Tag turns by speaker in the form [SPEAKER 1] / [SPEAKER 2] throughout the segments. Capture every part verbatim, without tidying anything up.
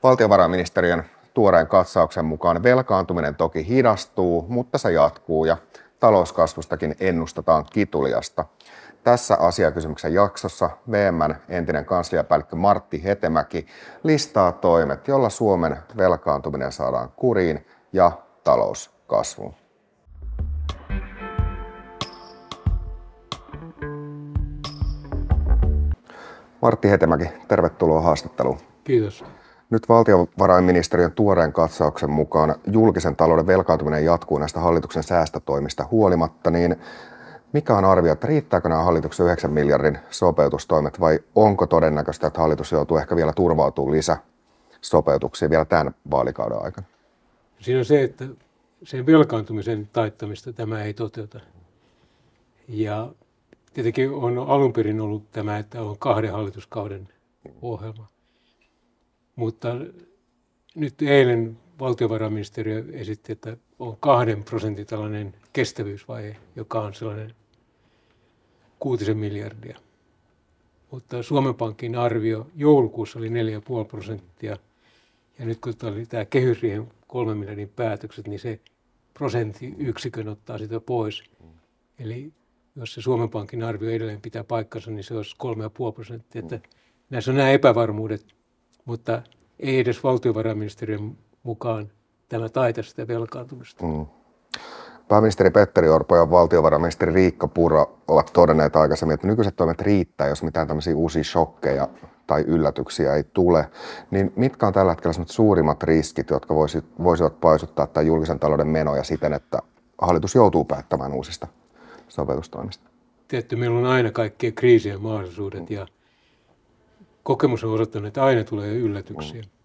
[SPEAKER 1] Valtiovarainministeriön tuoreen katsauksen mukaan velkaantuminen toki hidastuu, mutta se jatkuu ja talouskasvustakin ennustetaan kituliasta. Tässä asiakysymyksen jaksossa V M:n entinen kansliapäällikkö Martti Hetemäki listaa toimet, joilla Suomen velkaantuminen saadaan kuriin ja talous kasvuun. Martti Hetemäki, tervetuloa haastatteluun.
[SPEAKER 2] Kiitos.
[SPEAKER 1] Nyt valtiovarainministeriön tuoreen katsauksen mukaan julkisen talouden velkaantuminen jatkuu näistä hallituksen säästötoimista huolimatta, niin mikä on arvio, että riittääkö nämä hallituksen yhdeksän miljardin sopeutustoimet vai onko todennäköistä, että hallitus joutuu ehkä vielä turvautumaan lisäsopeutuksiin vielä tämän vaalikauden aikana?
[SPEAKER 2] Siinä on se, että sen velkaantumisen taittamista tämä ei toteuta. Ja tietenkin on alun perin ollut tämä, että on kahden hallituskauden ohjelma. Mutta nyt eilen valtiovarainministeriö esitti, että on kahden prosentin tällainen kestävyysvaje, joka on sellainen kuutisen miljardia. Mutta Suomen Pankin arvio joulukuussa oli neljä pilkku viisi prosenttia. Ja nyt kun oli tämä kehysriihen kolmen miljardin päätökset, niin se prosenttiyksikön ottaa sitä pois. Eli jos se Suomen Pankin arvio edelleen pitää paikkansa, niin se olisi kolme pilkku viisi prosenttia. Että näissä on nämä epävarmuudet, mutta ei edes valtiovarainministeriön mukaan tämä taita sitä velkaantumista. Mm.
[SPEAKER 1] Pääministeri Petteri Orpo ja valtiovarainministeri Riikka Purra ovat todenneet aikaisemmin, että nykyiset toimet riittää, jos mitään tämmöisiä uusia shokkeja tai yllätyksiä ei tule. Niin mitkä on tällä hetkellä suurimmat riskit, jotka voisivat paisuttaa tämän julkisen talouden menoja siten, että hallitus joutuu päättämään uusista sopeutustoimista?
[SPEAKER 2] Tietysti meillä on aina kaikkien kriisien mahdollisuudet mm. ja kokemus on osoittanut, että aina tulee yllätyksiä. Mm.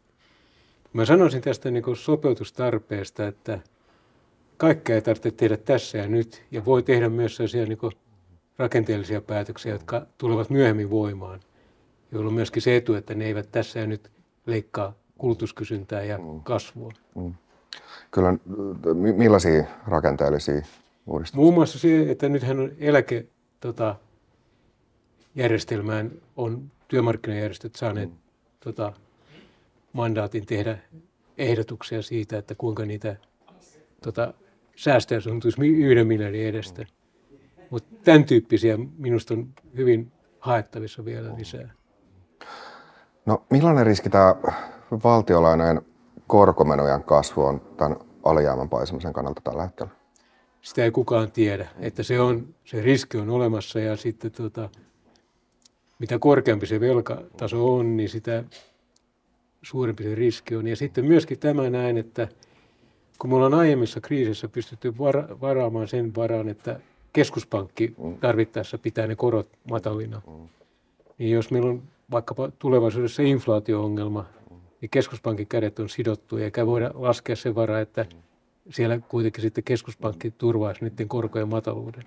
[SPEAKER 2] Mä sanoisin tästä niin kuin sopeutustarpeesta, että kaikkea ei tarvitse tehdä tässä ja nyt, ja voi tehdä myös sellaisia niin kuin rakenteellisia päätöksiä, jotka tulevat myöhemmin voimaan, jolloin on myöskin se etu, että ne eivät tässä ja nyt leikkaa kulutuskysyntää ja mm. kasvua. Mm.
[SPEAKER 1] Kyllä, millaisia rakenteellisia uudistuksia?
[SPEAKER 2] Muun muassa se, että nythän on eläke tota, järjestelmään on työmarkkinajärjestöt saaneet mm. tota, mandaatin tehdä ehdotuksia siitä, että kuinka niitä tota, säästöjä syntyisi yhden miljardin edestä. Mutta tämän tyyppisiä minusta on hyvin haettavissa vielä lisää.
[SPEAKER 1] No millainen riski tämä valtiolainojen korkomenojen kasvu on tämän alijäämän paisumisen kannalta tällä hetkellä?
[SPEAKER 2] Sitä ei kukaan tiedä, että se, on, se riski on olemassa ja sitten tota, mitä korkeampi se velkataso on, niin sitä suurempi se riski on. Ja sitten myöskin tämä näin, että kun me ollaan aiemmissa kriisissä pystytty vara- varaamaan sen varaan, että keskuspankki tarvittaessa pitää ne korot matalina, niin jos meillä on vaikkapa tulevaisuudessa inflaatio-ongelma, niin keskuspankin kädet on sidottu eikä voida laskea sen varaa, että siellä kuitenkin sitten keskuspankki turvaisi niiden korkojen mataluuden.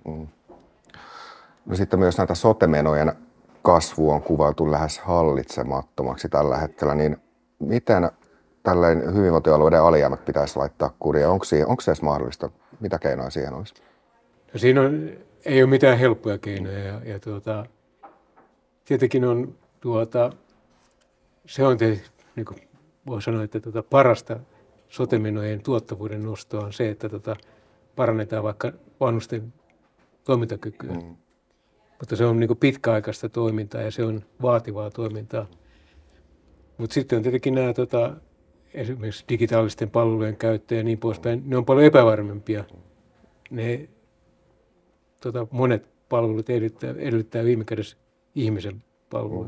[SPEAKER 1] No sitten myös näitä sote-menojen kasvu on kuvailtu lähes hallitsemattomaksi tällä hetkellä, niin miten tällainen hyvinvointialueiden alijäämät pitäisi laittaa kuriin? Onko, onko se edes mahdollista? Mitä keinoja siihen olisi?
[SPEAKER 2] No siinä on, ei ole mitään helppoja keinoja ja, ja tuota, tietenkin on tuota, se on te, niin kuin voi sanoa, että tuota, parasta sote-menojen tuottavuuden nostoa on se, että tuota, parannetaan vaikka vanhusten toimintakykyä. Mm. Mutta se on niin kuin pitkäaikaista toimintaa ja se on vaativaa toimintaa. Mutta sitten on tietenkin nämä tota, esimerkiksi digitaalisten palvelujen käyttö ja niin poispäin. Ne on paljon epävarmempia. Ne tota, monet palvelut edellyttää, edellyttää viime kädessä ihmisen palveluja.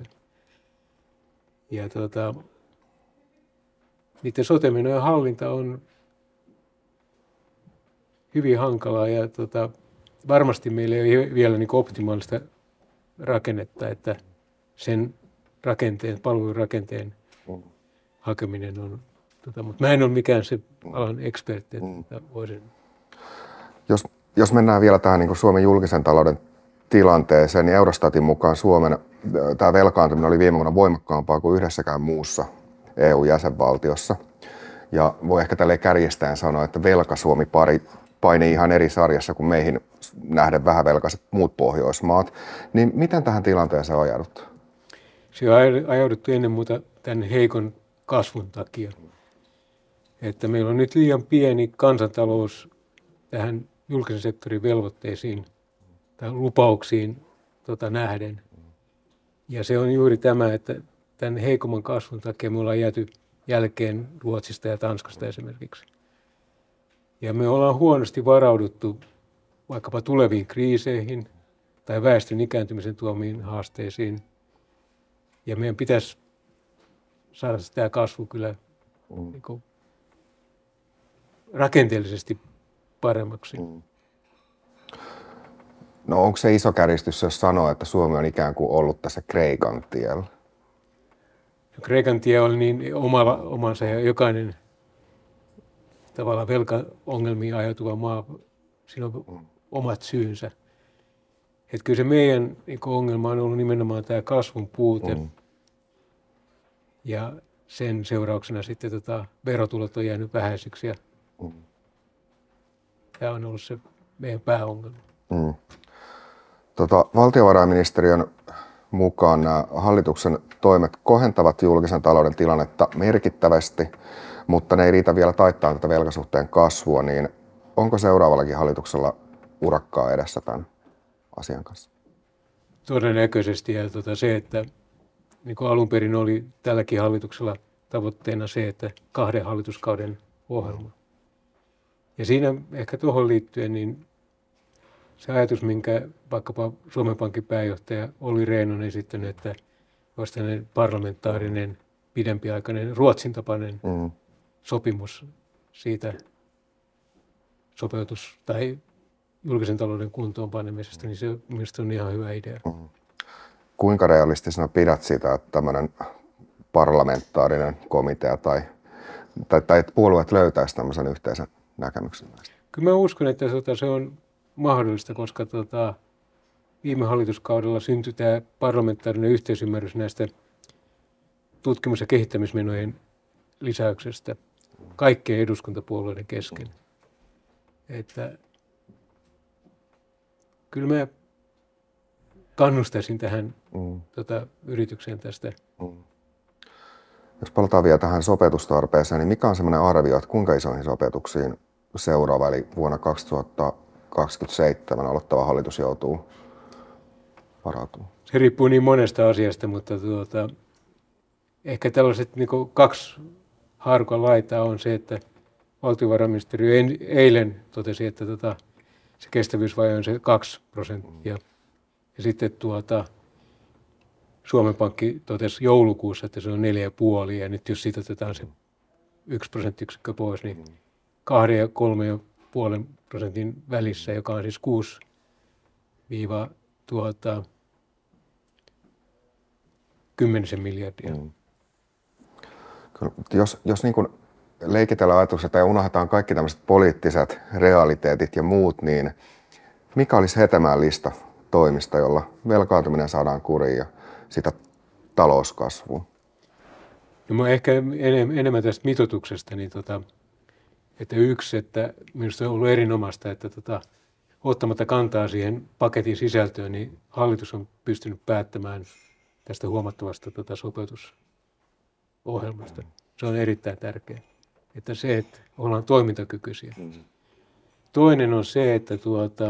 [SPEAKER 2] Ja tota, niiden sote-menojen hallinta on hyvin hankalaa ja tota, varmasti meillä ei ole vielä niin optimaalista rakennetta, että sen rakenteen, palvelun rakenteen hakeminen on, tota, mutta mä en ole mikään se alan ekspertti, että voisin.
[SPEAKER 1] Jos, jos mennään vielä tähän niin kuin Suomen julkisen talouden tilanteeseen, niin Eurostatin mukaan Suomen tämä velkaantuminen oli viime vuonna voimakkaampaa kuin yhdessäkään muussa E U-jäsenvaltiossa. Ja voi ehkä tälleen kärjistäen sanoa, että velka-Suomi pari painii ihan eri sarjassa kuin meihin nähden vähävelkaiset muut Pohjoismaat. Niin miten tähän tilanteeseen on ajauduttu?
[SPEAKER 2] Se on ajauduttu ennen muuta tämän heikon kasvun takia. Että meillä on nyt liian pieni kansantalous tähän julkisen sektorin velvoitteisiin tai lupauksiin tota, nähden. Ja se on juuri tämä, että tämän heikomman kasvun takia me ollaan jääty jälkeen Ruotsista ja Tanskasta esimerkiksi. Ja me ollaan huonosti varauduttu vaikkapa tuleviin kriiseihin tai väestön ikääntymisen tuomiin haasteisiin. Ja meidän pitäisi saada tämä kasvu kyllä mm. niin kuin rakenteellisesti paremmaksi. Mm.
[SPEAKER 1] No onko se iso kärjistys, jos sanoo, että Suomi on ikään kuin ollut tässä Kreikan tiellä?
[SPEAKER 2] No, Kreikan tie oli niin omalla, omansa ja jokainen tavallaan velkaongelmiin ajautuva maa, siinä on mm. omat syynsä. Että kyllä se meidän niin ongelma on ollut nimenomaan tämä kasvun puute. Mm. Ja sen seurauksena sitten tota, verotulot on jäänyt vähäisiksi. Ja mm. tämä on ollut se meidän pääongelma.
[SPEAKER 1] Mm. Tota, valtiovarainministeriön mukaan nämä hallituksen toimet kohentavat julkisen talouden tilannetta merkittävästi, mutta ne ei riitä vielä taittaa tätä velkasuhteen kasvua, niin onko seuraavallakin hallituksella urakkaa edessä tämän asian kanssa?
[SPEAKER 2] Todennäköisesti. Ja tuota, se, että niin kuin alun perin oli tälläkin hallituksella tavoitteena se, että kahden hallituskauden ohjelma. Ja siinä ehkä tuohon liittyen niin se ajatus, minkä vaikkapa Suomen Pankin pääjohtaja Olli Rehn on esittänyt, että olisi tällainen parlamentaarinen, pidempiaikainen, Ruotsin tapainen mm. sopimus siitä sopeutus- tai julkisen talouden kuntoon panemisesta, niin se mielestäni on ihan hyvä idea. Mm.
[SPEAKER 1] Kuinka realistisena pidät sitä, että tämmöinen parlamentaarinen komitea tai, tai, tai että puolueet löytäisi tämmöisen yhteisen näkemyksen näistä?
[SPEAKER 2] Kyllä mä uskon, että se on mahdollista, koska tota, viime hallituskaudella syntyi tämä parlamentaarinen yhteisymmärrys näistä tutkimus- ja kehittämismenojen lisäyksestä kaikkien eduskuntapuolueiden kesken. Että kyllä mä kannustaisin tähän mm. tota, yritykseen tästä. Mm.
[SPEAKER 1] Jos palataan vielä tähän sopeutustarpeeseen, niin mikä on semmoinen arvio, että kuinka isoihin sopeutuksiin seuraava, eli vuonna kaksituhattakaksikymmentäseitsemän aloittava hallitus joutuu varautumaan?
[SPEAKER 2] Se riippuu niin monesta asiasta, mutta tuota, ehkä tällaiset niin kuin kaksi haarukan laitaa on se, että valtiovarainministeriö eilen totesi, että tota, se kestävyysvaje on se kaksi prosenttia. Mm. Ja sitten tuota, Suomen Pankki totesi joulukuussa, että se on neljä pilkku viisi, ja nyt jos siitä otetaan se yksi prosenttiyksikkö pois, niin kahden ja kolme ja puolen prosentin välissä, joka on siis kuusi viiva tuota, kymmenisen miljardia. Mm.
[SPEAKER 1] Jos, jos niin kuin leikitellään ajatukset ja unohdetaan kaikki tämmöiset poliittiset realiteetit ja muut, niin mikä olisi Hetemäen lista toimista, jolla velkaantuminen saadaan kuriin ja sitä talouskasvua?
[SPEAKER 2] No ehkä enemmän tästä mitoituksesta, niin tota, että yksi, että minusta on ollut erinomaista, että tota, ottamatta kantaa siihen paketin sisältöön, niin hallitus on pystynyt päättämään tästä huomattavasta tota, sopeutusohjelmasta. Se on erittäin tärkeää, että se, että ollaan toimintakykyisiä. Toinen on se, että tuota,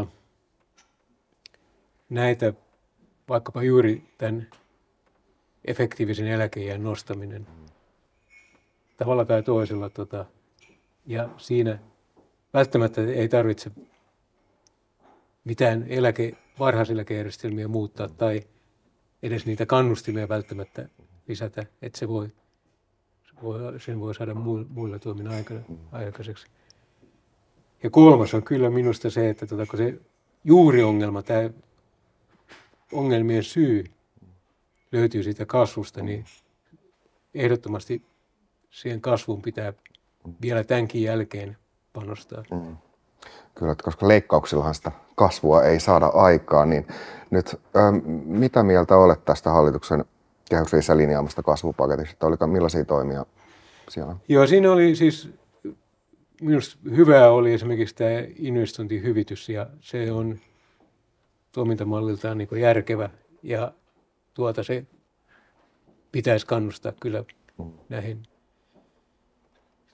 [SPEAKER 2] näitä vaikkapa juuri tämän efektiivisen eläkeiän nostaminen tavalla tai toisella, tota, ja siinä välttämättä ei tarvitse mitään eläke, varhaiseläkejärjestelmiä muuttaa tai edes niitä kannustimia välttämättä lisätä, että se voi, se voi, sen voi saada muilla toimin aikana, aikaiseksi. Ja kolmas on kyllä minusta se, että tota, kun se juuriongelma, tämä ongelmien syy löytyy siitä kasvusta, niin ehdottomasti siihen kasvuun pitää vielä tämänkin jälkeen panostaa. Mm.
[SPEAKER 1] Kyllä, koska leikkauksillahan sitä kasvua ei saada aikaan, niin nyt ähm, mitä mieltä olet tästä hallituksen kehysriihessä linjaamasta kasvupaketista? Oliko millaisia toimia siellä?
[SPEAKER 2] Joo, siinä oli siis, minusta hyvää oli esimerkiksi tämä investointihyvitys, ja se on toimintamalliltaan niin kuin järkevä, ja tuota se pitäisi kannustaa kyllä mm. näihin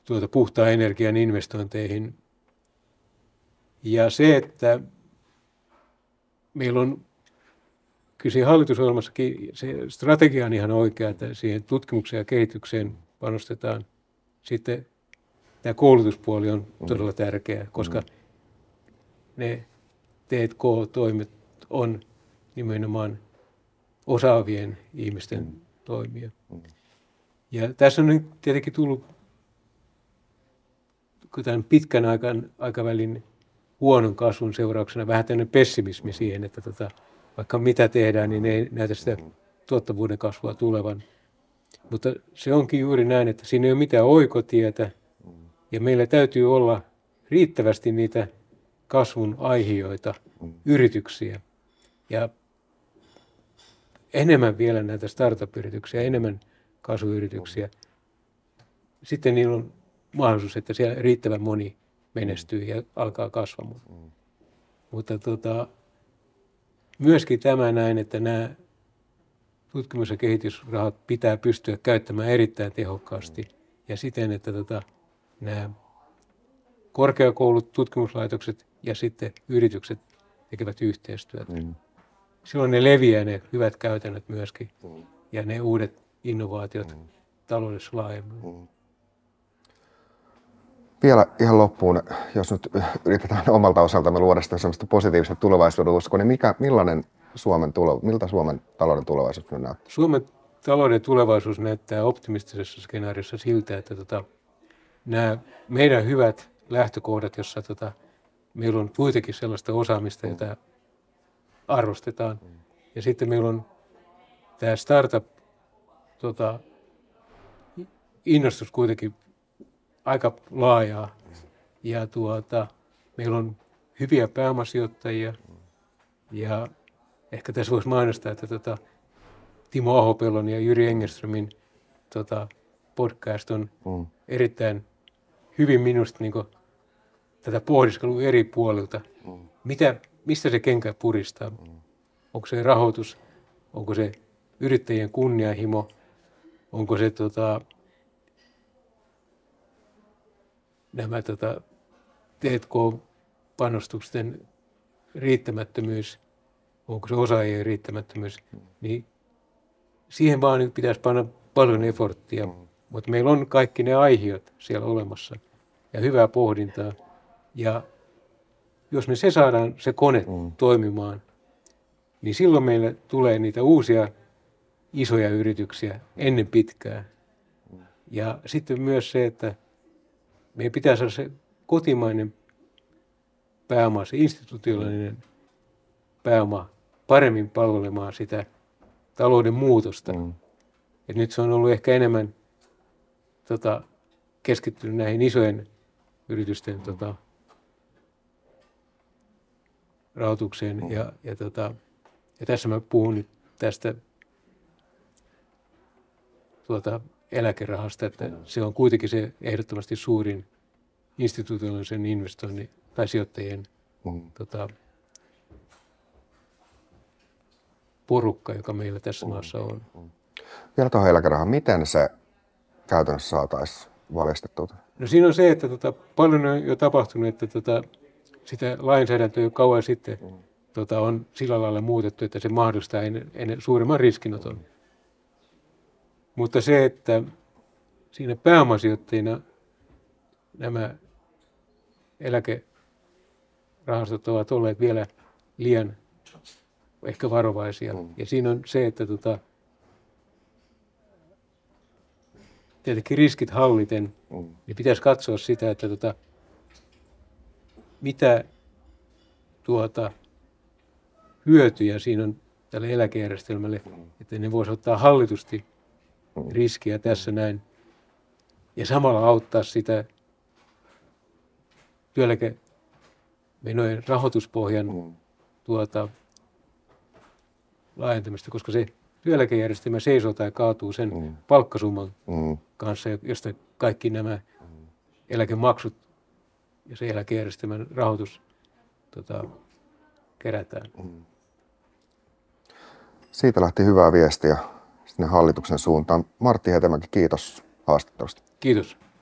[SPEAKER 2] tuota puhtaan energian investointeihin. Ja se, että meillä on kyllä hallitusohjelmassakin se strategia on ihan oikea, että siihen tutkimukseen ja kehitykseen panostetaan. Sitten tämä koulutuspuoli on todella tärkeä, koska ne T and K-toimet on nimenomaan osaavien ihmisten toimia. Ja tässä on nyt tietenkin tullut tämän pitkän aikan, aikavälin huonon kasvun seurauksena vähän tämmöinen pessimismi siihen, että tota, vaikka mitä tehdään, niin ei näytä sitä tuottavuuden kasvua tulevan. Mutta se onkin juuri näin, että siinä ei ole mitään oikotietä ja meillä täytyy olla riittävästi niitä kasvun aihioita, yrityksiä ja enemmän vielä näitä startup-yrityksiä, enemmän kasvuyrityksiä. Sitten niillä on mahdollisuus, että siellä riittävän moni menestyy ja alkaa kasvamaan. Mm. Mutta tota, myöskin tämä näin, että nämä tutkimus- ja kehitysrahat pitää pystyä käyttämään erittäin tehokkaasti mm. ja siten, että tota, nämä korkeakoulut, tutkimuslaitokset ja sitten yritykset tekevät yhteistyötä. Mm. Silloin ne leviää ne hyvät käytännöt myöskin mm. ja ne uudet innovaatiot mm. taloudessa laajemmin. Mm.
[SPEAKER 1] Vielä ihan loppuun, jos nyt yritetään omalta osaltamme luoda sitä sellaista positiivista tulevaisuuden uskoa, niin mikä, millainen Suomen tule, miltä Suomen talouden tulevaisuus nyt näyttää?
[SPEAKER 2] Suomen talouden tulevaisuus näyttää optimistisessa skenaariossa siltä, että tota, nämä meidän hyvät lähtökohdat, jossa tota, meillä on kuitenkin sellaista osaamista, jota arvostetaan. Ja sitten meillä on tämä startup tota, innostus kuitenkin aika laajaa ja tuota, meillä on hyviä pääomasijoittajia ja ehkä tässä voisi mainostaa, että tota, Timo Ahopellon ja Jyri Engelströmin tota, podcast on mm. erittäin hyvin minusta niin kuin, tätä pohdiskelua eri puolilta. Mm. Mitä, mistä se kenkä puristaa? Mm. Onko se rahoitus? Onko se yrittäjien kunnianhimo? Onko se tota, nämä tota, T and K-panostusten riittämättömyys, onko se osaajien riittämättömyys, niin siihen vaan nyt pitäisi panna paljon eforttia, mm. mutta meillä on kaikki ne aihiot siellä olemassa ja hyvää pohdintaa. Ja jos me se saadaan, se kone mm. toimimaan, niin silloin meille tulee niitä uusia isoja yrityksiä ennen pitkää. Mm. Ja sitten myös se, että meidän pitää saada se kotimainen pääoma, se institutionaalinen pääoma paremmin palvelemaan sitä talouden muutosta. Mm. Et nyt se on ollut ehkä enemmän tota, keskittynyt näihin isojen yritysten mm. tota, rahoitukseen. Mm. Ja, ja, tota, ja tässä mä puhun nyt tästä tuota, eläkerahasta, että se on kuitenkin se ehdottomasti suurin institutionaalisen investoinnin tai sijoittajien mm. tota, porukka, joka meillä tässä mm. maassa on. Mm.
[SPEAKER 1] Vielä tuohon eläkerahaan, miten se käytännössä saataisiin valjastettua?
[SPEAKER 2] No siinä on se, että tota, paljon on jo tapahtunut, että tota, sitä lainsäädäntöä jo kauan sitten mm. tota, on sillä lailla muutettu, että se mahdollistaa ennen, ennen suurimman riskinoton. Mm. Mutta se, että siinä pääomasijoittajina nämä eläkerahastot ovat olleet vielä liian ehkä varovaisia. Mm. Ja siinä on se, että tota, tietenkin riskit halliten, mm. niin pitäisi katsoa sitä, että tota, mitä tuota, hyötyjä siinä on tälle eläkejärjestelmälle, mm. että ne voisi ottaa hallitusti riskiä tässä näin ja samalla auttaa sitä työeläkemenojen rahoituspohjan mm. tuota, laajentamista, koska se työeläkejärjestelmä seisoo tai kaatuu sen mm. palkkasumman mm. kanssa, josta kaikki nämä mm. eläkemaksut ja se eläkejärjestelmän rahoitus tota, kerätään. Mm.
[SPEAKER 1] Siitä lähti hyvää viestiä sinne hallituksen suuntaan. Martti Hetemäki, kiitos haastattelusta.
[SPEAKER 2] Kiitos.